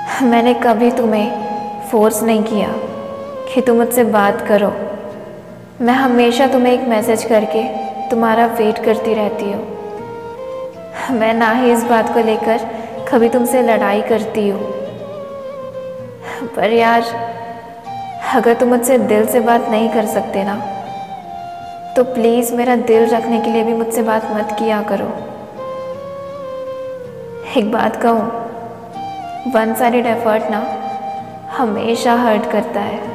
मैंने कभी तुम्हें फोर्स नहीं किया कि तुम मुझसे बात करो। मैं हमेशा तुम्हें एक मैसेज करके तुम्हारा वेट करती रहती हूँ। मैं ना ही इस बात को लेकर कभी तुमसे लड़ाई करती हूँ। पर यार, अगर तुम मुझसे दिल से बात नहीं कर सकते ना, तो प्लीज़ मेरा दिल रखने के लिए भी मुझसे बात मत किया करो। एक बात कहूँ, वन साइडेड एफर्ट ना हमेशा हर्ट करता है।